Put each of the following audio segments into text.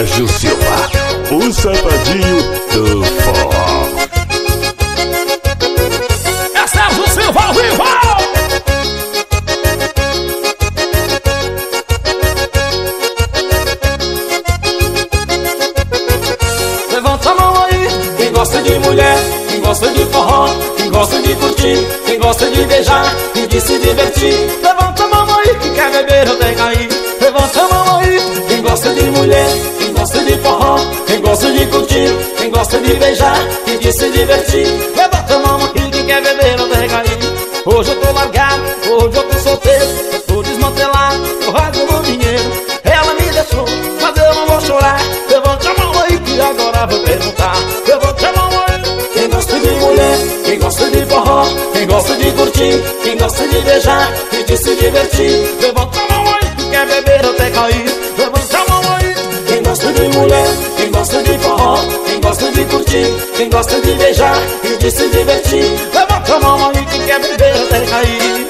Sérgio Silva, o safadinho do forró. É Sérgio Silva ao vivo! Levanta a mão aí, quem gosta de mulher, quem gosta de forró, quem gosta de curtir, quem gosta de beijar e de se divertir. Levanta a mão aí, quem quer beber ou tem cair. Levanta a mão aí, quem gosta de mulher, quem gosta de forró, quem gosta de curtir, quem gosta de beijar e de se divertir. Levanta a mão aí, quem quer beber ou tem cair. Hoje eu tô largado, hoje eu tô solteiro, eu tô desmantelado, tô rasgando o dinheiro. Ela me deixou, mas eu não vou chorar. Levanta a mão aí que agora vou perguntar. Levanta a mão aí, quem gosta de mulher, quem gosta de forró, quem gosta de curtir, quem gosta de beijar e de se divertir. Levanta a mão aí, quem quer beber até cair. Levanta a mão aí, quem gosta de mulher, quem gosta de forró, quem gosta de curtir, quem gosta de beijar e de se divertir. Levanta a mão aí, quem quer beber até cair.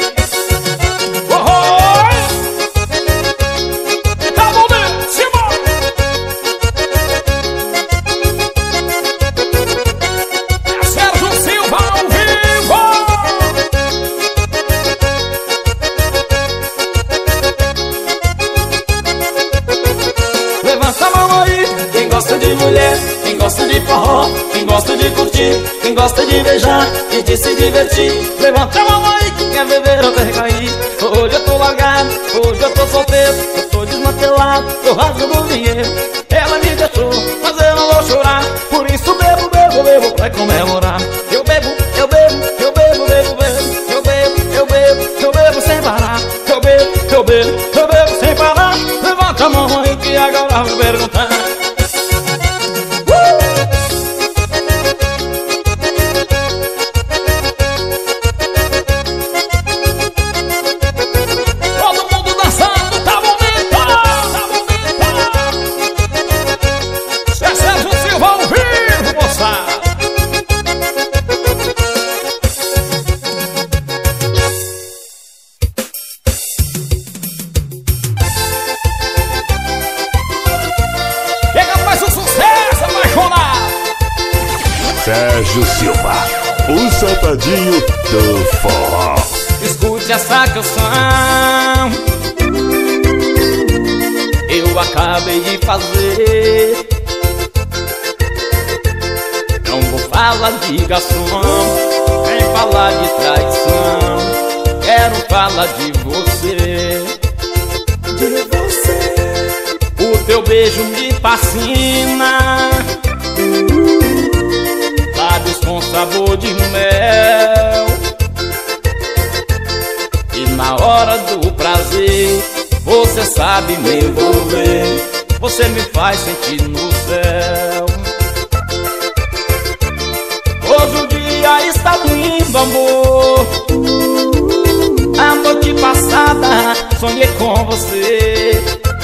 Quem gosta de forró, quem gosta de curtir, quem gosta de beijar e de se divertir. Levanta a mão aí, quem quer beber ou quer cair. Hoje eu tô largado, hoje eu tô solteiro, eu tô desmantelado, tô rasgando o dinheiro. Ela me deixou, mas eu não vou chorar. Por isso bebo, bebo, bebo pra comemorar. Eu bebo, eu bebo, eu bebo, bebo, bebo. Eu bebo, eu bebo, eu bebo sem parar. Eu bebo, eu bebo, eu bebo sem parar. Levanta a mão aí que agora vou perguntar. Sérgio Silva, o safadinho do forró. Escute essa canção, eu acabei de fazer. Não vou falar de garçom, nem falar de traição. Quero falar de você. De você. O teu beijo me fascina, lábios com sabor de mel. E na hora do prazer, você sabe me envolver. Você me faz sentir no céu. Hoje o dia está lindo, amor. A noite passada sonhei com você.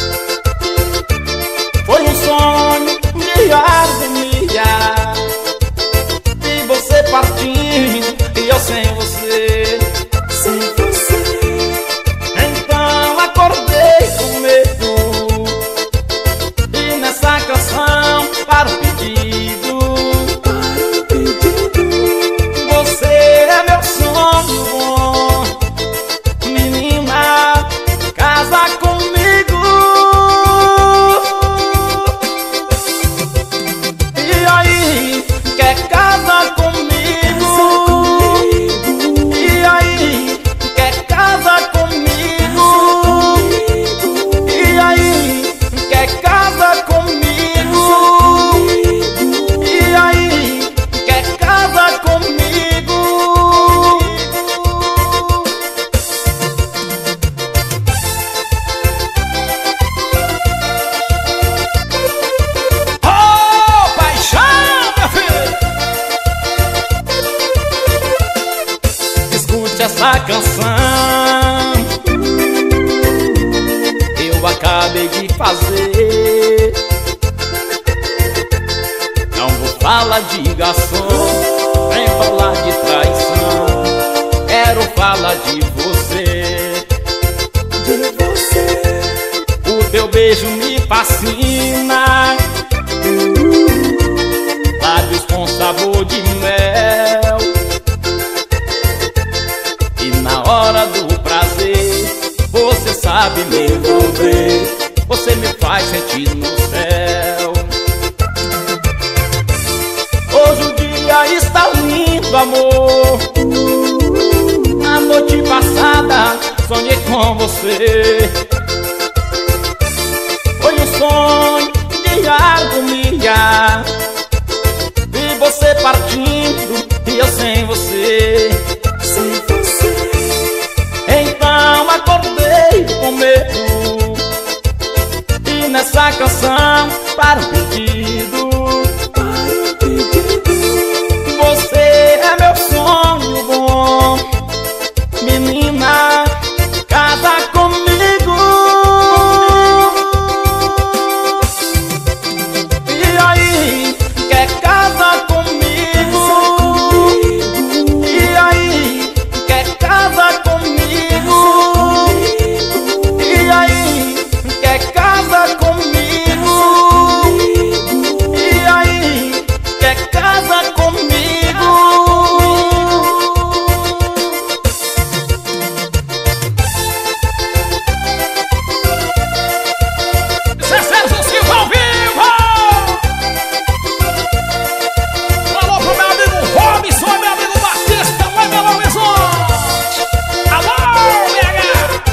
Foi um sonho de agonia, e você partindo e eu sem você. Sem você. Então acordei com medo, e nessa canção para o pedido. Você é meu sonho, menina, casa comigo. E aí, quer casar comigo? E aí, quer casar comigo? E aí, quer casar comigo? E aí, quer casar comigo? Oh, paixão, meu filho! Escute essa canção, eu acabei de fazer. Não vou falar de garçom, nem falar de traição. Quero falar de você. De você. O teu beijo me fascina, hora do prazer você sabe me envolver, você me faz sentir no céu. Hoje o dia está lindo, amor. Na noite passada sonhei com você. Foi um sonho de harmonia. Vi você partindo e eu sem você. Então acordei com medo, e nessa canção para um pedido. Você é meu sonho bom, menina, casa comigo. E aí, quer casar comigo? E aí, quer casar comigo? E aí, quer casar comigo? E aí, quer casar comigo? Isso é Sérgio Silva ao vivo! Alô pro meu amigo Robson, meu amigo Batista, vai Belo Horizonte! Alô, BH!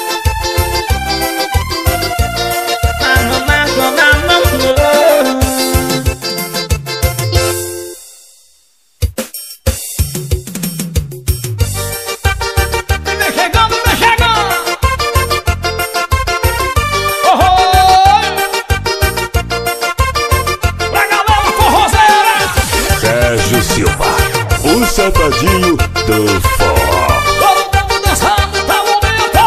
Vem chegando, vem chegando! Oh, oh! Pra galera forrozeira! Sérgio Silva, o safadinho do forró. Todo mundo dançando, tá momento!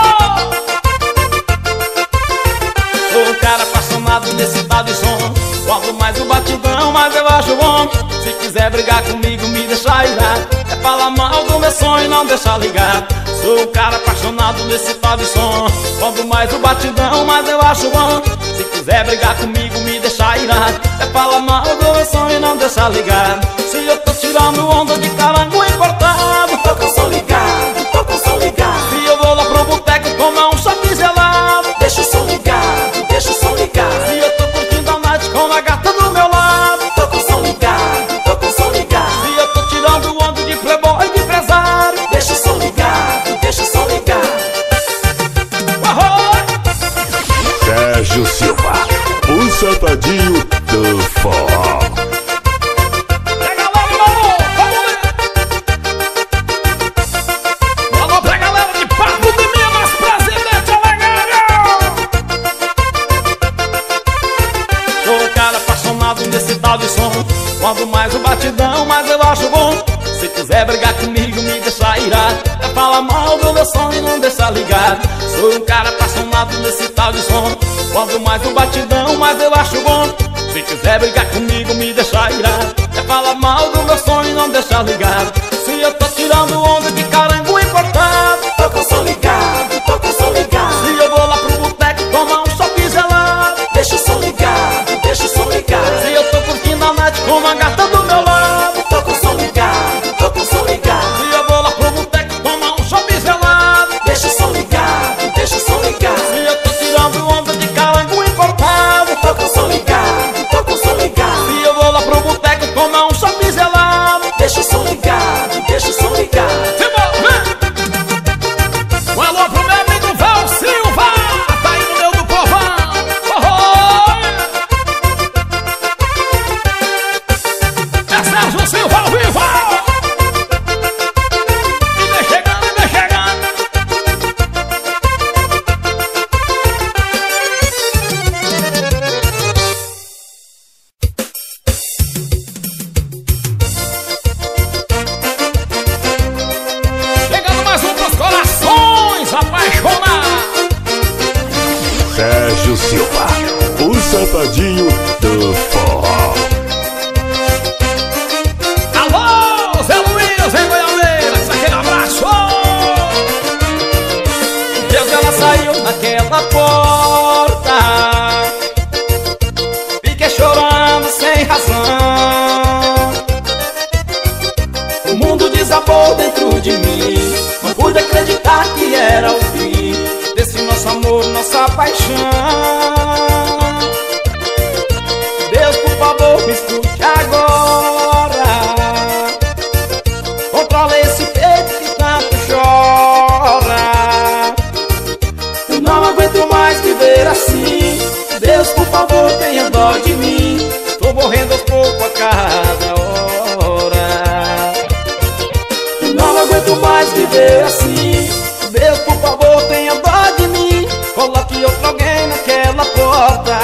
Sou um cara apaixonado nesse tal de som. Quanto mais o batidão, mais eu acho bom. Se quiser brigar comigo, me deixa ir lá. É falar mal do meu sonho, não deixa ligar. Sou um cara apaixonado nesse tal de som. Quanto mais o batidão, mais eu acho bom. Se quiser brigar comigo, me deixa ir lá. É falar mal do meu sonho, não deixa ligar. Se eu tô tirando onda de carango importado, tô com som ligado, tô com som ligado. Se eu vou lá pro boteco tomar um chopp gelado, deixa o som ligado, deixa o som ligado. Se eu tô curtindo a noite com a gata do meu lado, tô com som ligado, tô com som ligado. Se eu tô tirando onda de playboy e de empresário, deixa o som ligado, deixa o som ligado. Sérgio Silva, o safadinho do forró. Pega lá, meu amor, vamos ver. Alô pra galera de Pato de Minas, Presidente Olegário. Sou um cara apaixonado nesse tal de som. Quanto mais o batidão, mais eu acho bom. Se quiser brigar comigo, me deixa irar. É falar mal do meu som e não deixa ligar. Sou um cara apaixonado nesse tal de som. Quanto mais o batidão, mais eu acho bom. Se quiser brigar comigo, me deixa irar. É falar mal do meu som e não deixa ligar. Se eu tô tirando onda de carango importado, tô com som ligado, tô com som ligado. Se eu vou lá pro boteco tomar um chopp gelado, deixa o som ligado, deixa o som ligado. Se eu tô curtindo a noite com uma gata do meu lado, tô com som ligado, tô com som ligado. Se eu vou lá pro boteco tomar um chopp gelado, deixa o som ligado, deixa o som ligado. Se eu tô tirando onda de carango importado, tô com som ligado, tô com som ligado. Se eu vou lá pro boteco tomar um chopp gelado, deixa o som ligado, deixa o som ligado. Um alô pro meu amigo Val Silva, tá aí no meio do povão. É Sérgio Silva ao vivo. E vem chegando, e vem chegando. Chegando mais um pros corações apaixonados. Sérgio Silva, o safadinho do forró. Alô, Zé Luiz, em Goiânia, aquele abraço. Deus, ela saiu naquela porta, fiquei chorando sem razão. O mundo desabou dentro de mim, não pude acreditar paixão. Deus, por favor, me escute agora. Controla esse peito que tanto chora. Eu não aguento mais viver assim. Deus, por favor, tenha dó de mim. Tô morrendo aos poucos a cada hora. Eu não aguento mais viver assim. Deus, por favor, tenha dó de mim. Coloque outro alguém naquela porta.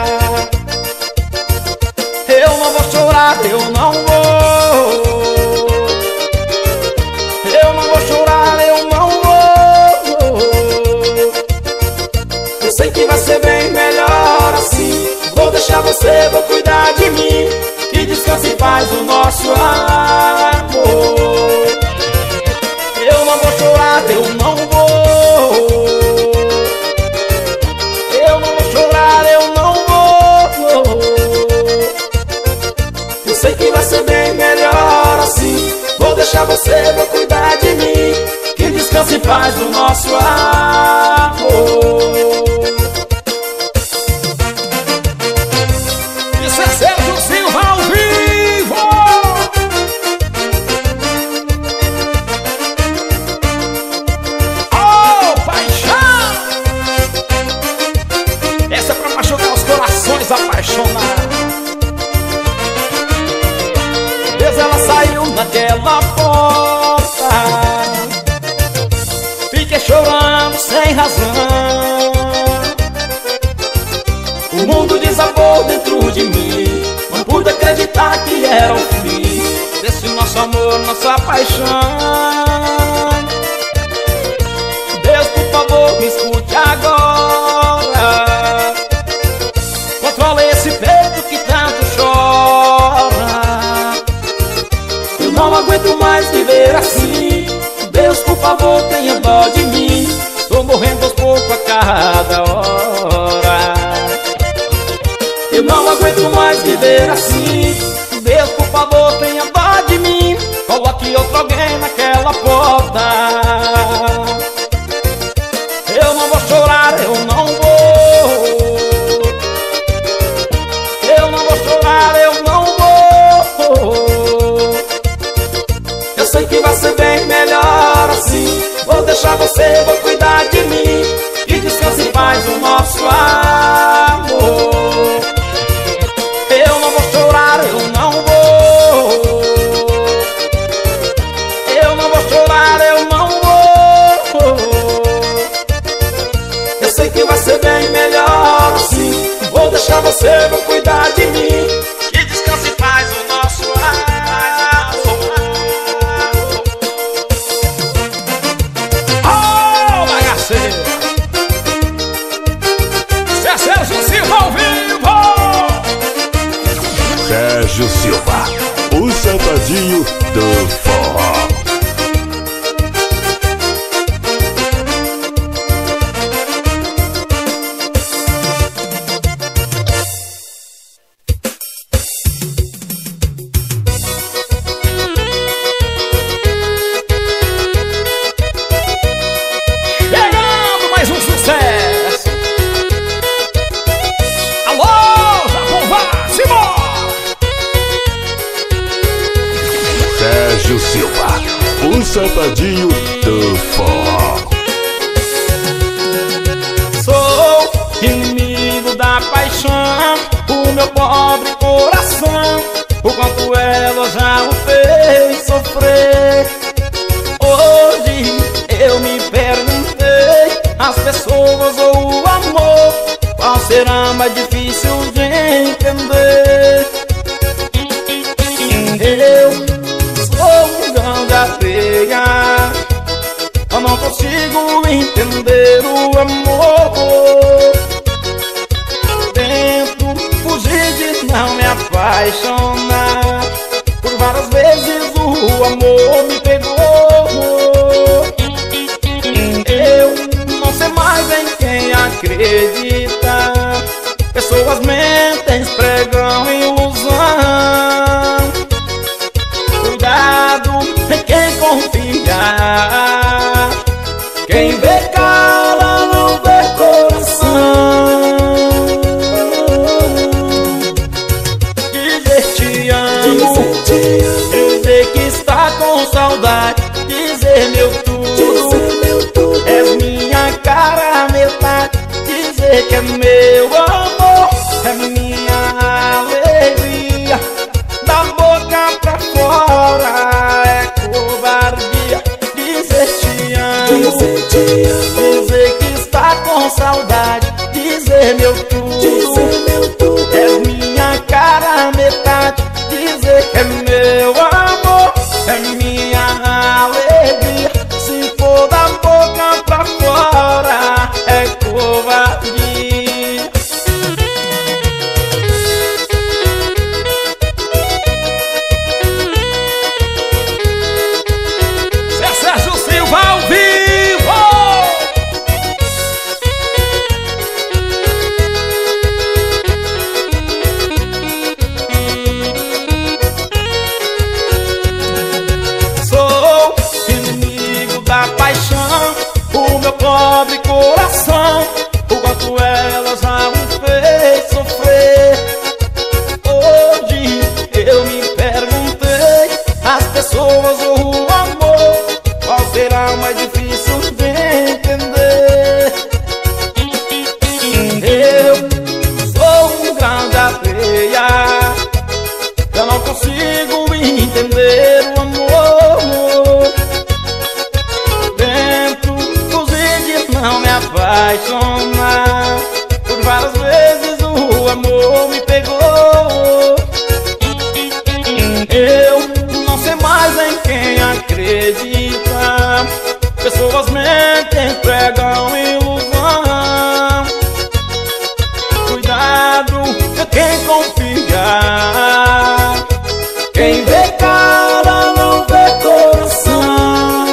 Eu não vou chorar, eu não vou. Eu não vou chorar, eu não vou. Eu sei que vai ser bem melhor assim. Vou deixar você, vou cuidar de mim. Que descanse em paz o nosso amor. Eu não vou chorar, eu não vou. Eu não vou chorar, eu não vou. Eu sei que vai ser bem melhor assim. Vou deixar você, vou cuidar de mim. Que descanse em paz o nosso amor. Isso é Sérgio Silva ao vivo. Oh, paixão! Essa é pra machucar os corações apaixonados. Deus, ela saiu naquela porta. Fiquei chorando sem razão. O mundo desabou dentro de mim. Não pude acreditar que era o fim desse nosso amor, nossa paixão. Deus, por favor, me escute agora. Controla esse peito que tanto chora. Eu não aguento mais viver assim. Deus, por favor, tenha dó de mim. Tô morrendo aos poucos a cada hora. Eu não aguento mais viver assim. Deus, por favor, tenha dó de mim. Coloque outro alguém naquela porta. Eu não vou chorar, eu não vou. Eu não vou chorar, eu não vou. Eu sei que vai ser bem melhor assim. Vou deixar você, vou cuidar de mim. Que descanse em paz o nosso amor. Eu não vou chorar, eu não vou. Eu não vou chorar, eu não vou. Eu sei que vai ser bem melhor assim. Vou deixar você, vou cuidar de mim. Que descanse em paz o nosso amor. Oh, bagaceiro! Isso é Sérgio Silva ao vivo! Sérgio Silva, o safadinho do forró. Chegando mais um sucesso! Alô, Japão, Simão! Sérgio Silva, o safadinho do forró. Sou inimigo da paixão, o meu pobre coração, o quanto ela já o fez sofrer. Hoje eu me perguntei, as pessoas ou o amor, qual será mais difícil de entender? Eu sou um grão de areia, eu não consigo entender o amor. Tento fugir de não me apaixonar. Por várias vezes o amor me pegou. Eu não sei mais em quem acreditar. Pessoas mentem, pregam ilusão. Cuidado em quem confiar. Quem vê cara não vê coração. dizer que é meu amor, é minha alegria. Da boca pra fora é covardia. Dizer te amo, dizer que está com saudade. Dizer meu tudo, és minha cara metade. Dizer que é meu amor, é minha alegria. Se for da boca pra fora é covardia. Zé Sérgio Silva ao vivo. Sou inimigo da paixão, o meu pobre coração, o quanto ela já me fez sofrer. Hoje eu me perguntei, as pessoas ou o amor, qual será o mais difícil de entender? Eu sou um grão de areia, eu não consigo entender o amor. Tento fugir de não me apaixonar, por várias vezes o amor me pegou. Eu não sei mais em quem acredita, pessoas mentem, pregam ilusão. Cuidado de quem confiar, quem vê cara não vê coração.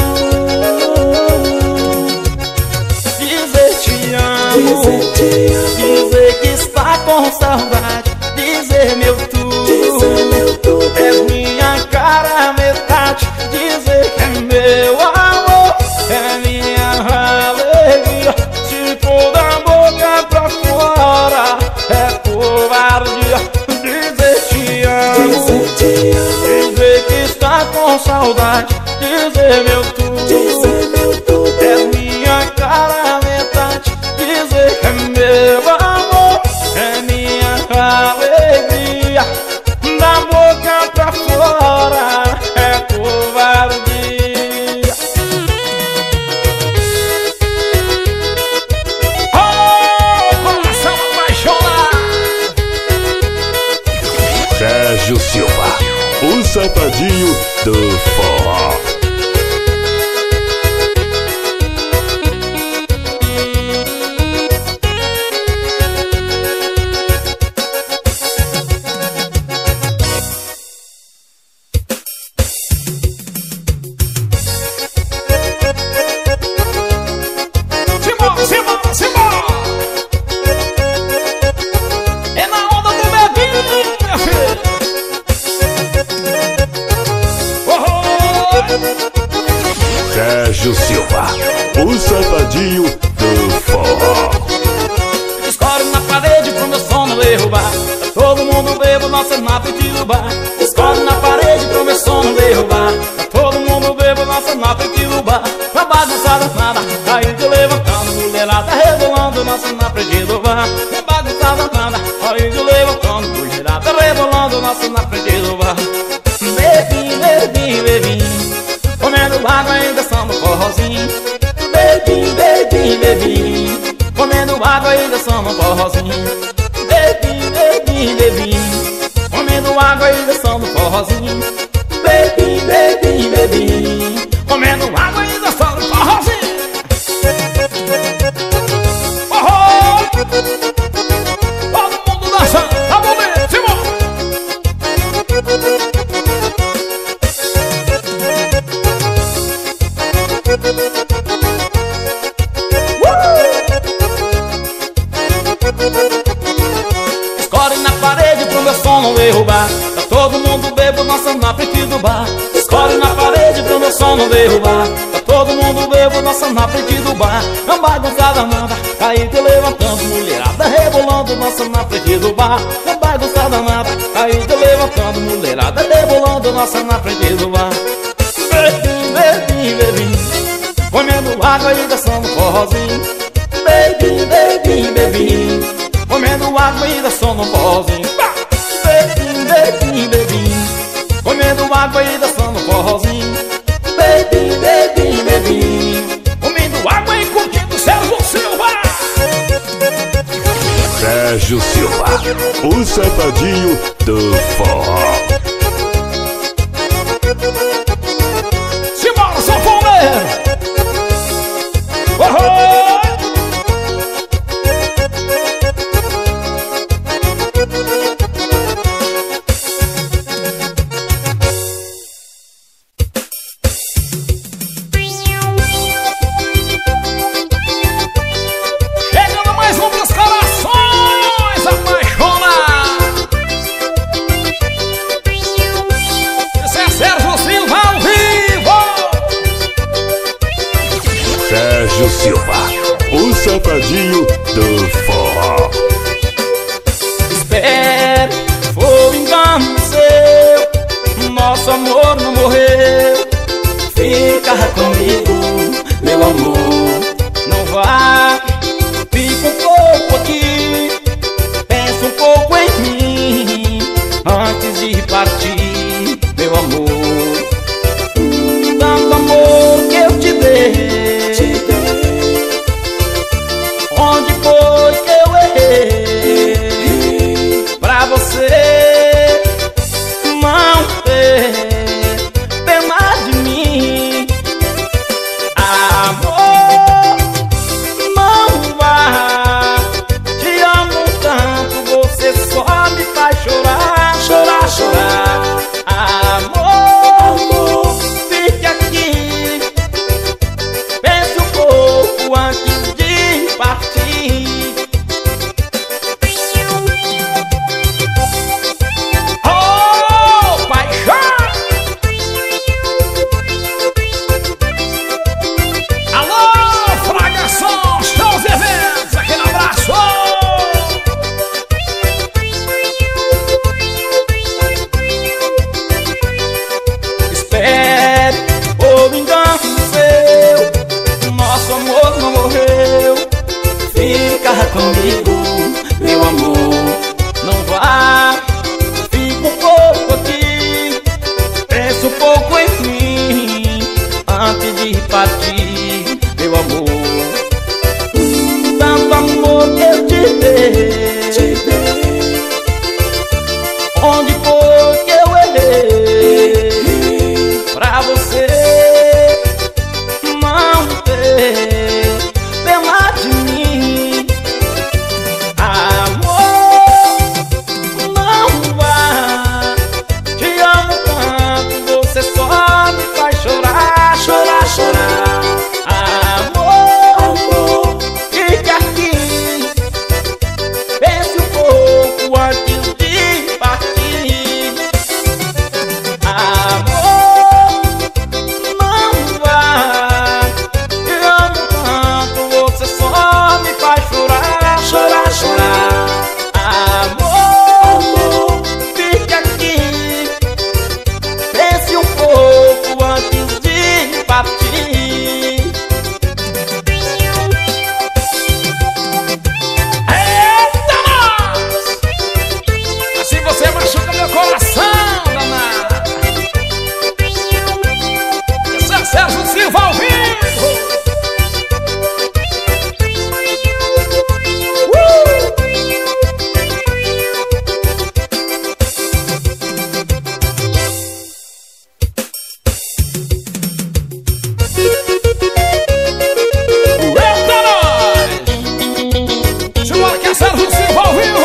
Dizer te amo, dizer que está com saudade. Dizer meu tudo, és minha cara metade. Dizer que é meu amor, é minha alegria. Se for da boca pra fora é covardia. Dizer te amo, dizer que está com saudade. Dizer meu tudo, és minha cara metade. Dizer que é meu amor, é minha alegria. Da boca pra fora é covardia. Oh, coração apaixonado. Sérgio Silva, o safadinho do forró. Simbora, simbora, simbora. É na onda do bebinho, minha filha. Sérgio Silva, o safadinho do forró. Escore na parede pro meu sono derrubar. Tá todo mundo bebo, nossa na frente do bar. Escore na parede pro meu sono derrubar. Tá todo mundo bebo, nossa na frente do bar. Uma bagunçada nada, aí de levantando, mulherada rebolando, nossa na frente do bar. Uma bagunçada nada, aí de levantando, mulherada rebolando, nossa na frente do bar. Bebi, bebi, bebi, comendo água e dançando forrozinho. Bebi, bebi, bebi, comendo água e dançando forrozinho. Bebi, bebi, bebi, comendo água e dançando forrozinho. Bebi, bebi, bebi, comendo água e dançando forrozinho. Forró! Todo mundo dançando, tá bom mesmo, simbora! Escore na parede pro meu som não derrubar. Tá todo mundo bebo, nossa na frente do bar. Escore na parede pro meu som não derrubar. Tá todo mundo bebo, nossa na frente do bar. Não bagunçada nada, aí te levantando, mulherada rebolando, nossa na frente do bar. Não bagunçada nada, aí te levantando, mulherada rebolando, nossa na frente do bar. Bebi, bebi, bebi, comendo água e dançando forrozinho. Baby, baby, bebim, bebim, comendo água e dá sono forrozinho. Bebim, bebim, bebim, comendo água e dá sono forrozinho. Bebim, bebim, bebim, comendo água e curtindo Sérgio Silva. Sérgio Silva, o safadinho do forró. Simbora, sanfoneiro! Chegando mais um dos corações apaixonados. Esse é Sérgio Silva ao vivo. Sérgio Silva, o safadinho do forró. Espere, foi engano seu, nosso amor não morreu. Fica comigo, meu amor, não vá. Fica um pouco aqui, pensa um pouco em mim, antes de partir, meu amor. Tanto amor que eu te dei, onde foi que eu errei pra você não ter pena de mim? Amor, não vá, te amo tanto, você só me faz chorar, chorar, chorar. Amor, fique aqui, pense um pouco antes de partir. Oh, paixão! Alô, Fragação, shows e eventos, aquele abraço! Espere, ou engano seu, nosso amor não morreu. Fica comigo, meu amor, não vá. Fica um pouco aqui, pensa um pouco em mim, antes de partir, meu amor. Tanto amor que eu te dei, onde foi que eu errei pra você não ter pena de mim? Amor, não vá, te amo tanto, você só me faz chorar, chorar, chorar. Amor, fique aqui, pense um pouco antes de partir. Amor, não vá, te amo tanto, você só me faz chorar, chorar, chorar. Amor, fique aqui, pense um pouco antes de partir. Eita, nós! Assim você machuca meu coração, danada. Esse é Sérgio Silva ao vivo. Eita, nós! Simbora que é Sérgio Silva ao vivo.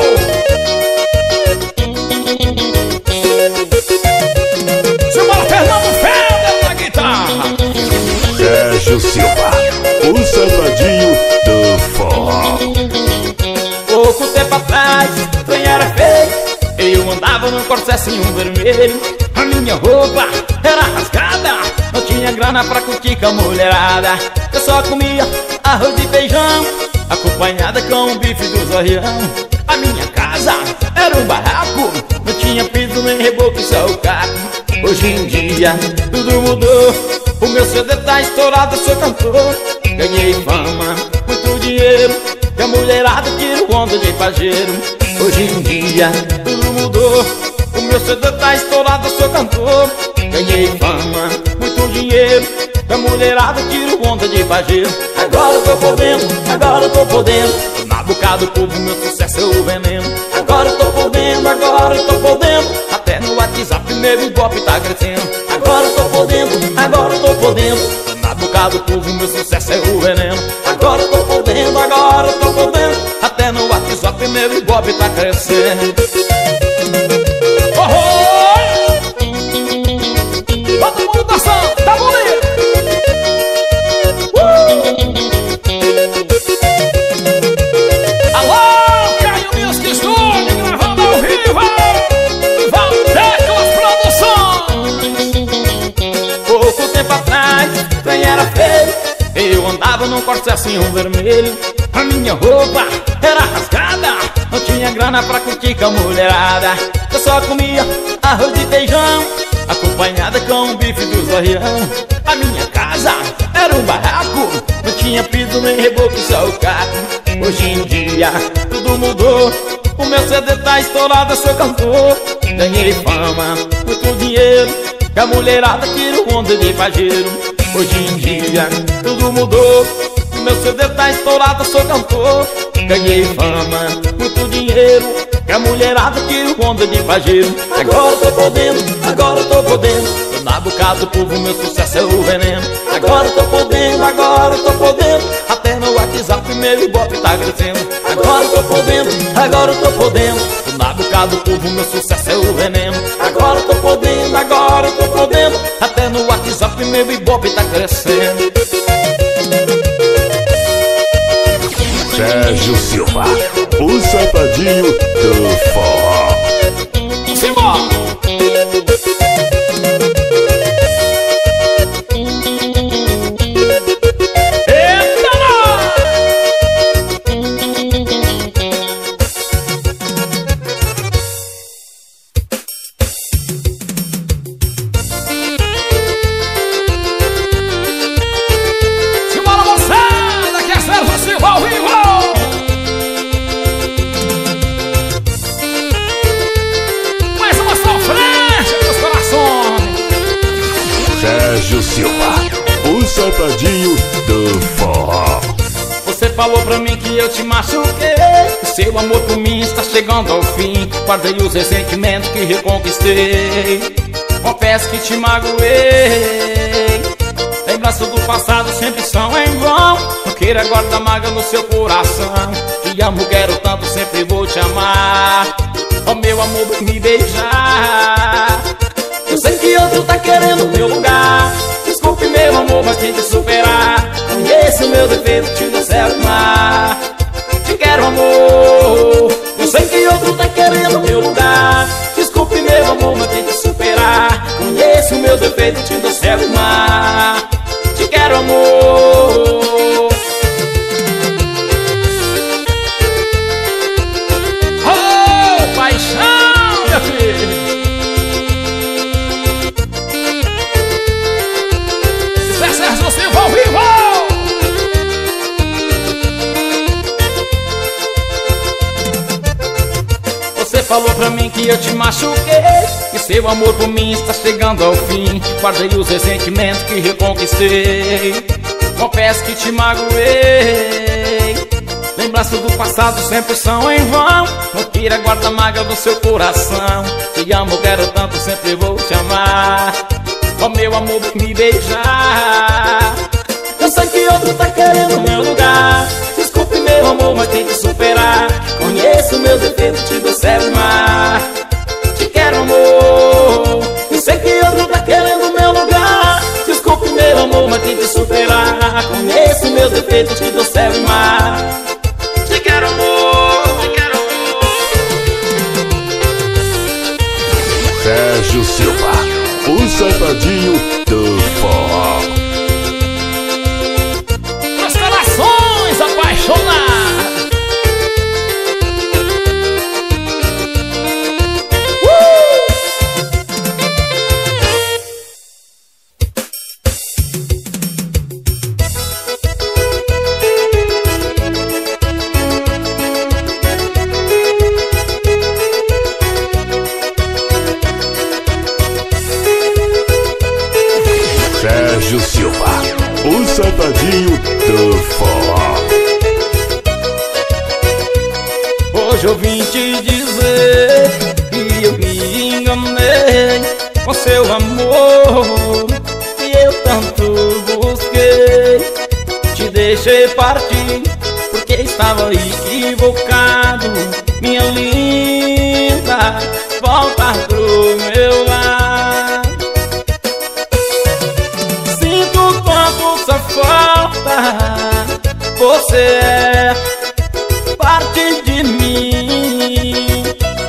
Simbora, Fernando Feder na guitarra. Sérgio Silva, o safadinho do forró. Pouco tempo atrás, o trem era feio, eu andava num corsecinho vermelho. A minha roupa era rasgada, não tinha grana pra curtir com a mulherada. Eu só comia arroz e feijão, acompanhada com o bife do zoião. A minha casa era um barraco, não tinha piso nem reboco, só o carro. Hoje em dia tudo mudou, o meu CD tá estourado, eu sou cantor. Ganhei fama, muito dinheiro, e a mulherada tira onda de pajeiro. Hoje em dia tudo mudou, o meu CD tá estourado, eu sou cantor. Ganhei fama, muito dinheiro, a mulherada tira onda de pajeiro. Agora eu tô podendo, agora eu tô podendo, na boca do povo meu sucesso é o veneno. Agora eu tô podendo, agora eu tô podendo, até no WhatsApp meu ibope tá crescendo. Agora eu tô podendo, agora eu tô podendo, na boca do povo meu sucesso é o veneno. Agora eu tô podendo, agora eu tô podendo, até no WhatsApp meu ibope tá crescendo. Todo mundo dançando, tá bonito! Alô, Caio Music Studio, gravando ao vivo! Valdeclas Produções! Pouco tempo atrás, trem era feio, eu andava num Corsairzinho vermelho. A minha roupa era rasgada, não tinha grana pra curtir com a mulherada. Eu só comia arroz e feijão, acompanhada com um bife do zoião. A minha casa era um barraco, não tinha piso nem reboco, só o caco. Hoje em dia tudo mudou, o meu CD tá estourado, eu sou cantor. Ganhei fama, muito dinheiro, e a mulherada tira onda de pajeiro. Hoje em dia tudo mudou, o meu CD tá estourado, eu sou cantor. Ganhei fama, muito dinheiro, que a mulherada tira onda de pajeiro. Agora eu tô podendo, agora eu tô podendo, na boca do povo meu sucesso é o veneno. Agora eu tô podendo, agora eu tô podendo, até no WhatsApp meu ibope tá crescendo. Agora eu tô podendo, agora eu tô podendo, na boca do povo meu sucesso é o veneno. Agora eu tô podendo, agora eu tô podendo, até no WhatsApp meu ibope tá crescendo. Sérgio Silva, o safadinho do forró. Simbora! Sérgio Silva, o safadinho do forró. Você falou pra mim que eu te machuquei, o seu amor por mim está chegando ao fim. Guardei os ressentimentos que reconquistei, confesso que te magoei. Lembranças do passado sempre são em vão, não queira guardar mágoa no seu coração. Te amo, quero tanto, sempre vou te amar. Oh meu amor, vem me beijar. Eu sei que outro tá querendo meu lugar, desculpe meu amor, mas tem que superar. Conheço o meu defeito, te dou céu e mar. Te quero amor, eu sei que outro tá querendo meu lugar, desculpe meu amor, mas tem que superar. Conheço o meu defeito, te dou céu e mar. Te quero amor. Oh, paixão, minha filha. Sérgio Silva ao vivo! Você falou pra mim que eu te machuquei, que seu amor por mim está chegando ao fim. Guardei os ressentimentos que reconquistei, confesso que te magoei. Lembranças do passado sempre são em vão, não queira guardar mágoa do seu coração. Te amo, quero tanto, sempre vou te amar. Oh meu amor, vem me beijar. Eu sei que outro tá querendo meu lugar, desculpe meu amor, mas tem que superar. Conheço meus defeitos, te dou céu e mar. Te quero amor. Eu sei que outro tá querendo meu lugar, desculpe meu amor, mas tem que superar. Conheço meus defeitos, te dou céu e mar. Te quero amor, te quero amor. Sérgio Silva, o safadinho do forró. Os corações apaixonados. Hoje eu vim te dizer que eu me enganei com seu amor, que eu tanto busquei. Te deixei partir porque estava equivocado. Minha linda, volta pro meu lado. Sinto quanto sua falta, você é parte de mim.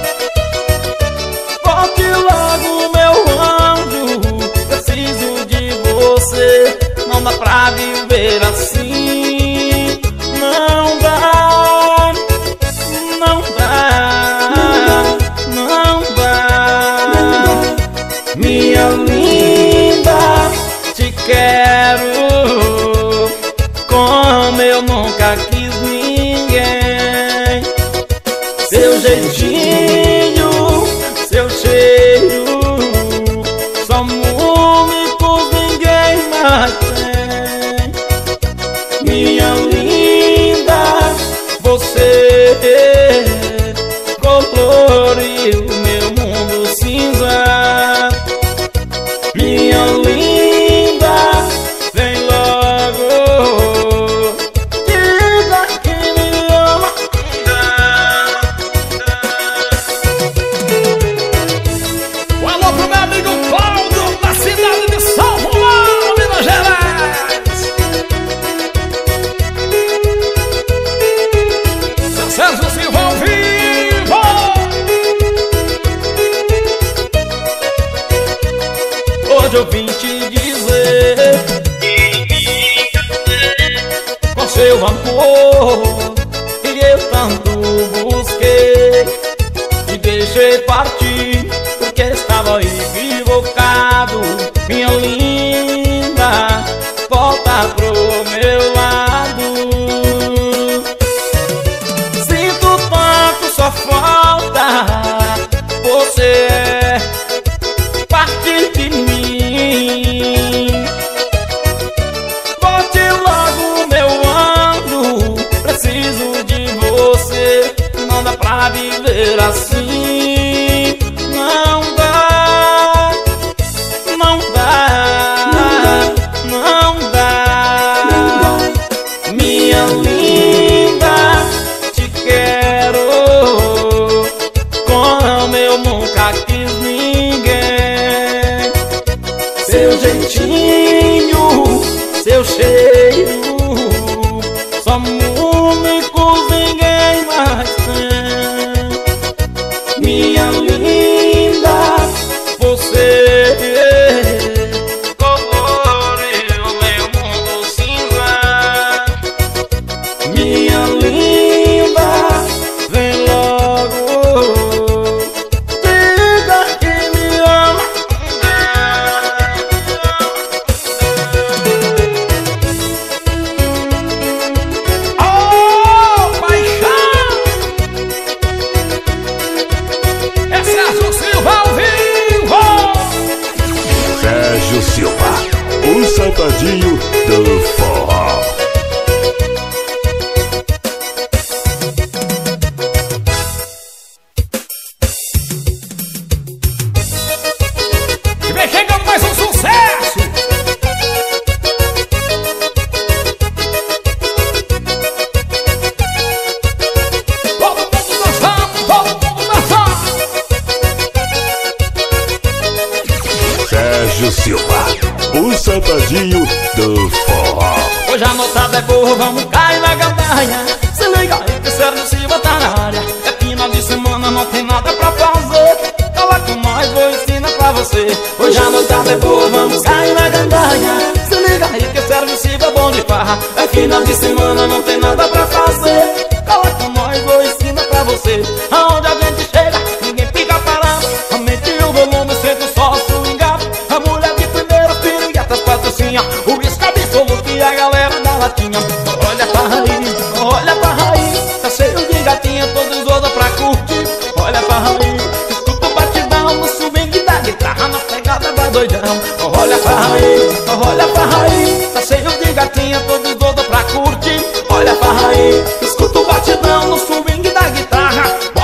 Volte logo, meu anjo, preciso de você. Não dá pra viver assim. Não dá, não dá, não dá. Minha linda, te quero como eu nunca quis ninguém. Seu jeitinho, seu cheiro são únicos, ninguém mais tem. Minha linda, você coloriu meu mundo cinza. Minha linda, vem logo, diga que me ama. Um alô pro meu amigo Paulo, da cidade de São Paulo, Minas Gerais. Seu Sérgio Silva ao vivo. Hoje eu vim te dizer com seu amor que eu tanto busquei. Te deixei partir porque estava equivocado. Minha linda, volta pro meu lado. Sinto tanto sua falta, você é parte de mim. Volte logo, meu anjo, preciso de você. Não dá pra viver assim. Não dá, não dá, não dá. Minha linda, te quero como eu nunca quis ninguém. Seu jeitinho, seu cheiro são únicos, ninguém mais tem. Minha linda, você coloriu meu mundo cinza. Minha linda, vem logo, diga que me ama. Oh, paixão! É Sérgio Silva ao vivo. Sérgio Silva, o safadinho do forró. E vem chegando mais um sucesso. Todo mundo dançando, todo mundo dançando. Sérgio Silva, o safadinho do forró. Hoje a notada é boa, vamos cair na gandaia. Se liga aí que Sérgio Silva tá na área. É final de semana, não tem nada pra fazer. Cola com nós, vou ensinar pra você. Hoje a notada é boa, vamos cair na gandaia. Se liga aí que Sérgio Silva é bom de farra. É final de semana, não tem nada pra fazer. Cola com nós, vou ensinar pra você. Aonde a gente chega, ninguém fica parado. Aumente o volume, senta o só swingado. A mulher de primeira, piriguetas, patrocínio. O isca absoluto e a galera da latinha. Olha pra raiz, olha pra raiz. Tá cheio de gatinha, todos outros pra curtir. Olha pra raiz, escuta o batidão no swing da guitarra, na pegada vai doidão. Olha pra raiz, olha pra raiz. Tá cheio de gatinha, todos outros pra curtir. Olha pra raiz, escuta o batidão no swing da guitarra,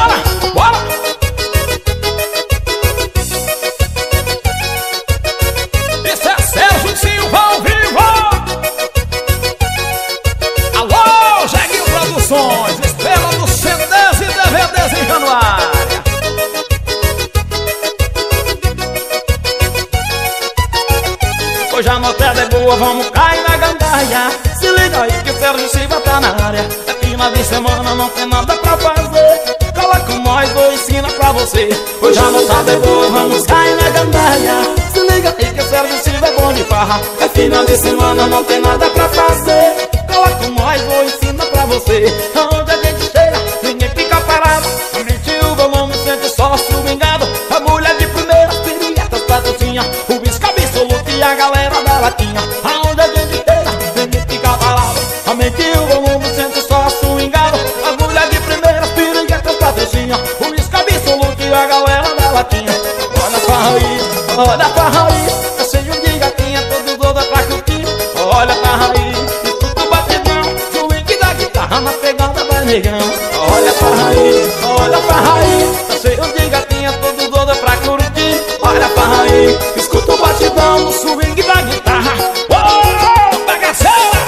boa, vamos cair na gandaia. Se liga aí que Sérgio Silva tá na área. É final de semana, não tem nada pra fazer. Cola com nós, vou ensinar pra você. Hoje a notada é boa, vamos cair na gandaia. Se liga aí que Sérgio Silva é bom de farra. É final de semana, não tem nada pra fazer. Cola com nós, vou ensinar pra você. Onde a gente chega, ninguém fica parado. Aumente o volume, sente só swingado. A mulher de primeira, piriguetas, patrocínio. O bisco absoluto e a galera da latinha. Aonde a gente chega, ninguém fica parado. Aumente o volume, sente só swingado. A mulher de primeira, piriguetas, patrocínio. O bisco absoluto e a galera da latinha. Olha a farra aí, olha a farra aí. Tá cheio de gatinha, todo doido pra curtir. Olha a farra aí, escuta o batidão. Swing da guitarra na pegada vai negão. Olha a farra aí, olha a farra aí. Tá cheio de gatinha, todo doido pra curtir. Olha a farra aí, escuta o batidão no swing da guitarra. Oh, bagaceira!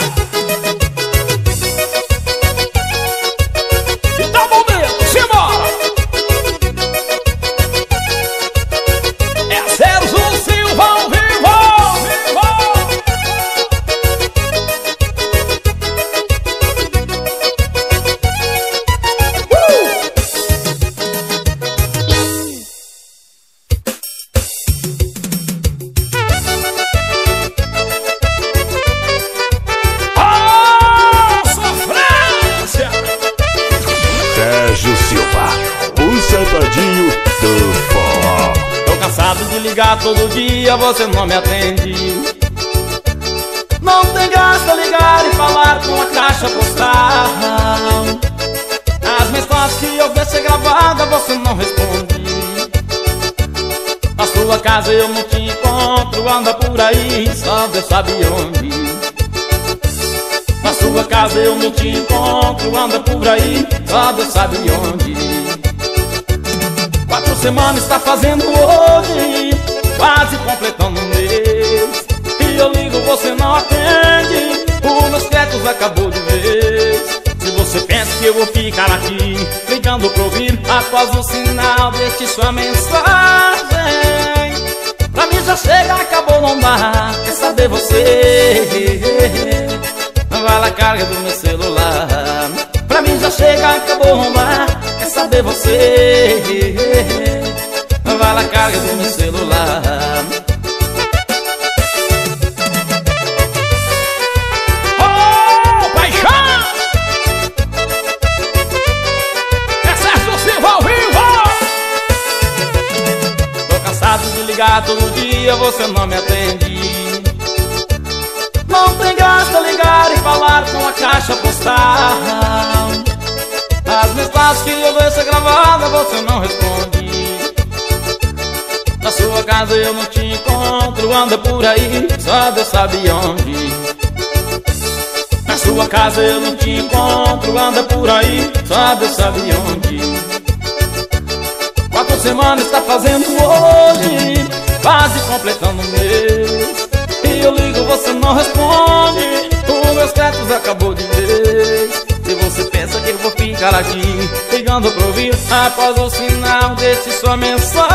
Então bom dedo, simbora! É Sérgio Silva ao vivo! Sofrência! Sérgio Silva, o safadinho do forró. Tô cansado de ligar todo dia, você não me atende. Não tem graça ligar e falar com a caixa postal. As mensagens que eu vejo ser gravada, você não responde. Na sua casa eu não te encontro, anda por aí, só Deus sabe onde. Na sua casa eu não te encontro, anda por aí, só Deus sabe onde. 4 semanas está fazendo hoje, quase completando um mês. E eu ligo, você não atende, o meus créditos acabou de vez. Se você pensa que eu vou ficar aqui, ligando pra ouvir após o sinal, deixe sua mensagem. Pra mim já chega, acabou, não dá, quer saber você? Vai lá, carga do meu celular. Pra mim já chega, acabou, não dá, quer saber você? Vai lá, carga do meu celular. Oh, paixão! É Sérgio Silva ao vivo! Tô cansado de ligar todo dia, você não me atende. Não tem graça ligar e falar com a caixa postal. As mensagens que eu vejo ser gravada, você não responde. Na sua casa eu não te encontro, anda por aí, só Deus sabe onde. Na sua casa eu não te encontro, anda por aí, só Deus sabe onde. 4 semanas está fazendo hoje, quase completando um mês. E eu ligo, você não responde, os meus créditos acabou de vez. Se você pensa que eu vou ficar aqui, ligando pra ouvir após o sinal, deixe sua mensagem.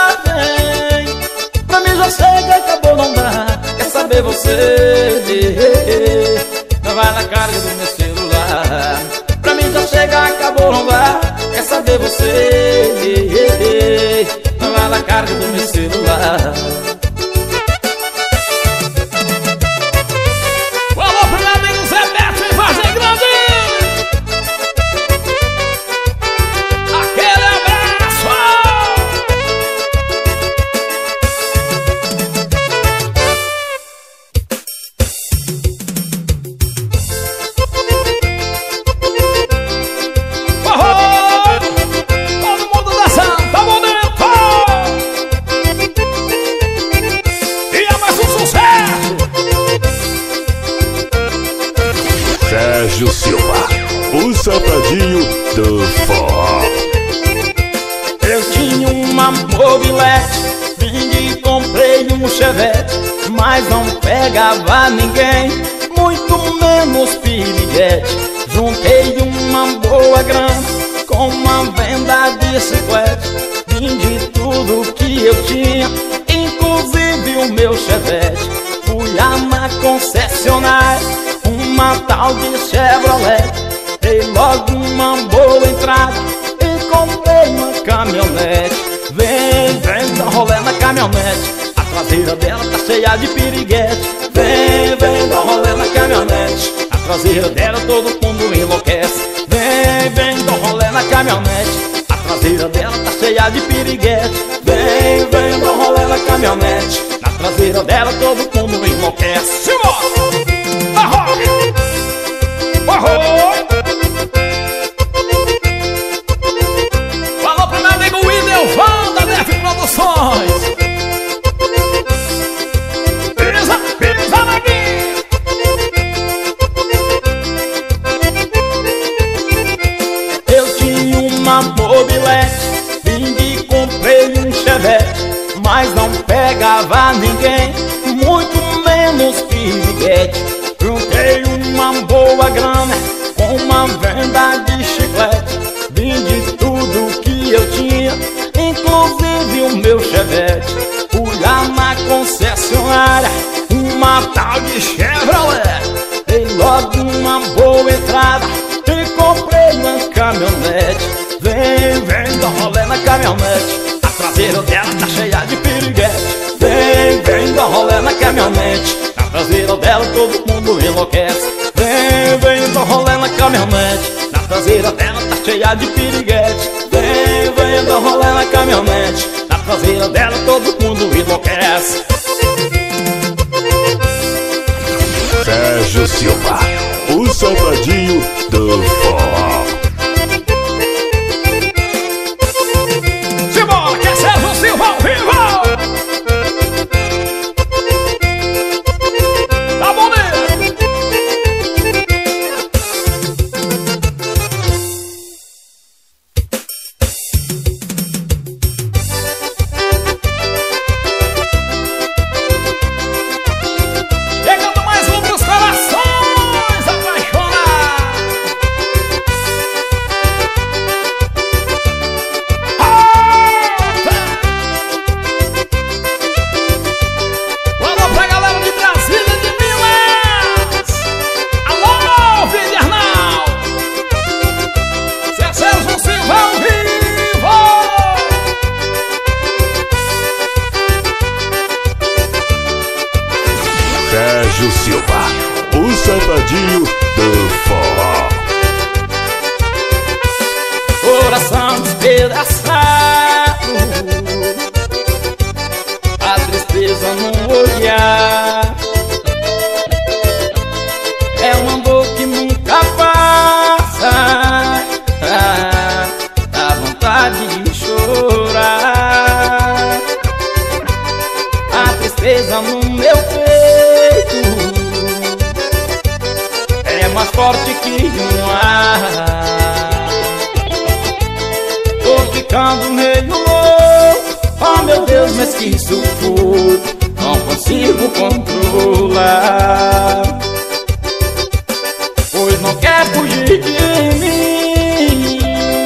Pra mim já chega, acabou, não dá, quer saber você? Vai na carga do meu celular. Pra mim já chega, acabou, não dá, quer saber você? Vai na carga do meu celular. Sérgio Silva, o safadinho do forró. Eu tinha uma mobilete, vendi e comprei um chevette, mas não pegava ninguém, muito menos piriguete. Juntei uma boa grana com uma venda de chiclete, vendi tudo que eu tinha, inclusive o meu chevette. Fui à concessionária, uma tal de Chevrolet. Dei logo uma boa entrada e comprei uma caminhonete. Vem, vem, dá rolê na caminhonete, a traseira dela tá cheia de piriguete. Vem, vem, dá rolê na caminhonete, a traseira dela todo mundo enlouquece. Vem, vem, dá rolê na caminhonete, a traseira dela tá cheia de piriguete. Vem, vem, dá rolê na caminhonete, na traseira dela todo mundo enlouquece. Simbora! Falou pro meu amigo Idelvan da DF Produções. Pisa, pisa na guia. Eu tinha uma mobilete, vim e comprei um Chevette, mas não pegava ninguém, muito menos piriguete. Juntei uma boa grana com uma venda de chiclete, vendi tudo que eu tinha, inclusive o meu Chevette. Fui lá na concessionária, uma tal de Chevrolet. Dei logo uma boa entrada e comprei uma caminhonete. Vem, vem, dá rolê na caminhonete, a traseira dela tá cheia de piriguete. Vem, vem, dá rolê na caminhonete, a traseira dela todo mundo enlouquece. Vem, vem, dá rolê na caminhonete, na traseira dela tá cheia de piriguete. Vem, vem, dá rolê na caminhonete, na traseira dela todo mundo enlouquece. Sérgio Silva, o safadinho do forró. Simbora, que é Sérgio Silva ao vivo. Tá bom, né? Chegando mais um pros corações apaixonados. Alô pra galera de Brasília, de Minas. Alô, Vidernal. Sérgio Silva ao vivo. Sérgio Silva, o safadinho do forró. Coração despedaçado, a tristeza no olhar, é uma dor que nunca passa, dá vontade de chorar. A tristeza no meu peito é mais forte que um ar. Tô ficando meio louco, oh meu Deus, mas que sufoco, não consigo controlar. Pois não quer fugir de mim,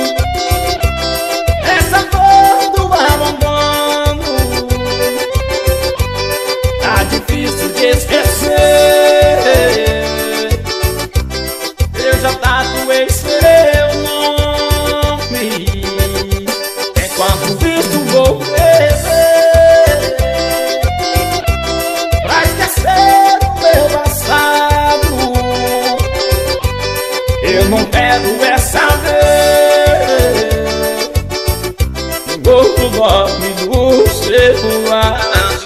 essa dor do abandono tá difícil de esquecer. Eu já tatuei seu nome, enquanto isso vou beber pra esquecer o meu passado. Eu não quero essa vez o outro nome do celular.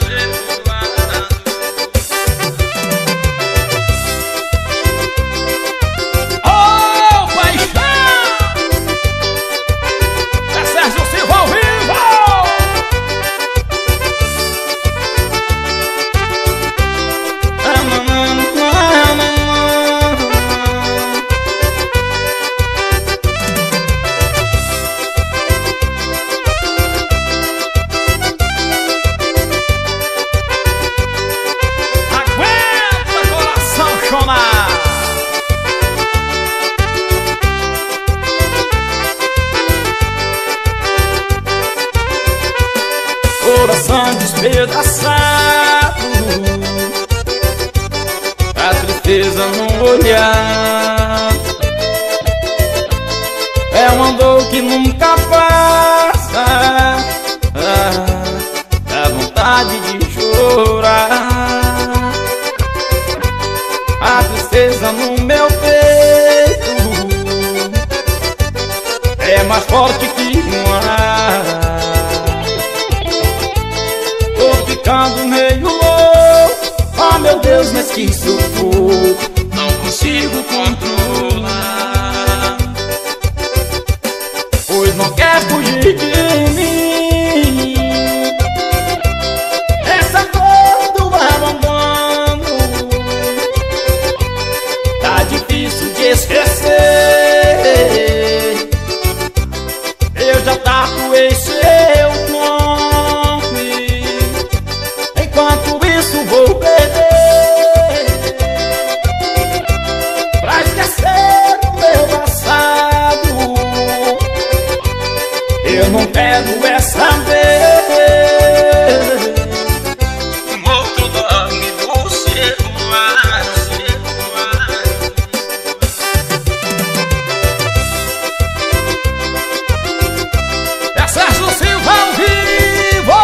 Ô, paixão. É Sérgio Silva ao vivo. Aguenta, coração chorar. Coração despedaçado, olhar. É uma dor que nunca passa, dá vontade de chorar. A tristeza no meu peito é mais forte que um ar. Tô ficando meio louco, oh meu Deus, mas que sufoco, não consigo controlar. Pois não quer fugir de mim, essa dor do abandono tá difícil de esquecer. Eu já tatuei seu nome, enquanto isso vou beber pra esquecer o meu passado. Eu não quero é saber um outro nome do seu ar. É Sérgio Silva ao vivo.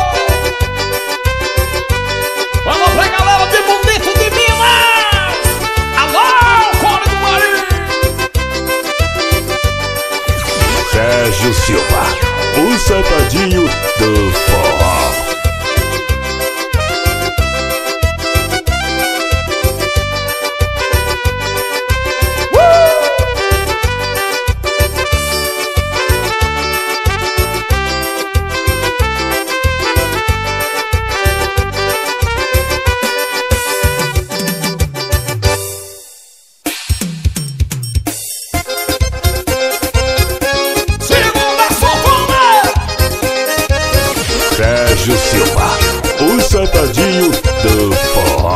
Vamos pra galera de Bonito de Minas. Alô, Cone do Marinho. Sérgio Silva, o safadinho do forró. Sérgio Silva, o safadinho do forró.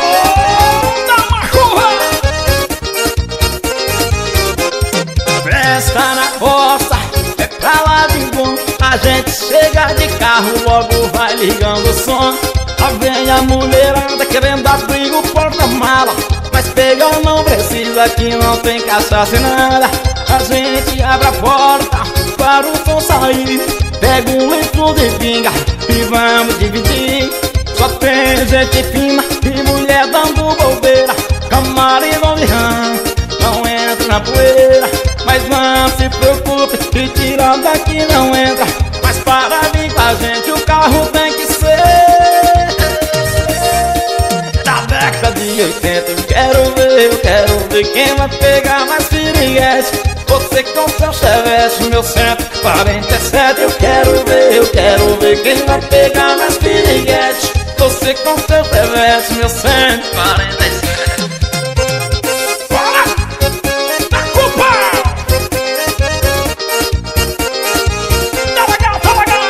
Festa na roça, é pra lá de bom. A gente chega de carro, logo vai ligando o som. Lá vem a mulherada querendo abrir o porta-mala, mas pegar não precisa, que não tem cachaça e nada. A gente abre a porta para o som sair, pega um litro de pinga e vamos dividir. Só tem gente fina e mulher dando bobeira, camarim de rã, não entra na poeira. Mas não se preocupe, que tirando daqui não entra. Mas para vir com a gente o carro tem que ser da década de 80. Eu quero ver quem vai pegar mais piriguete. Você com seu Chevette, meu 147. Eu quero ver quem vai pegar mais piriguete. Você com seu Chevette, meu 147. Bora! Tá com pau! Tá legal, tá legal!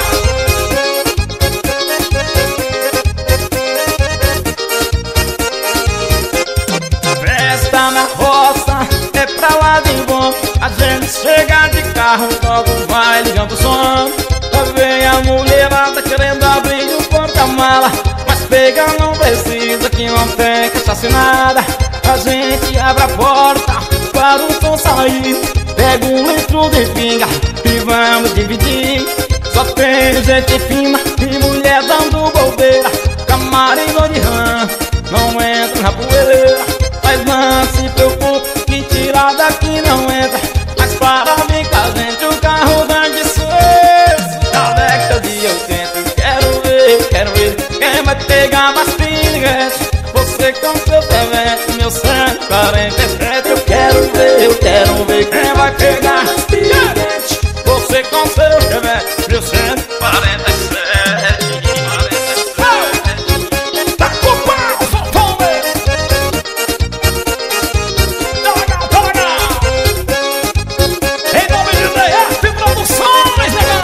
Festa na roça, é pra lá de bom. A gente chega de carro, logo vai ligando o som. Lá vem a mulherada querendo abrir o porta-mala, mas pegar não precisa, que não tem cachaça e nada. A gente abre a porta para o som sair, pega um litro de pinga e vamos dividir. Só tem gente fina e mulher dando bobeira, camarim de rã, não entra na poeira. Mas não se preocupe, que tirar daqui não entra. Mas para vir com a gente o carro tem que ser da década de 80. Eu quero ver quem vai pegar mais piriguete. Você com seu Chevette, meu 147. Eu quero ver quem vai pegar mais piriguete. Você com seu Chevette, meu 147. Tá com pau, soltou, meu. Tá legal, tá legal. Em nome de DF Produções, legal.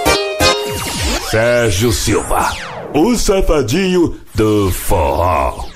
Sérgio Silva, o safadinho do forró.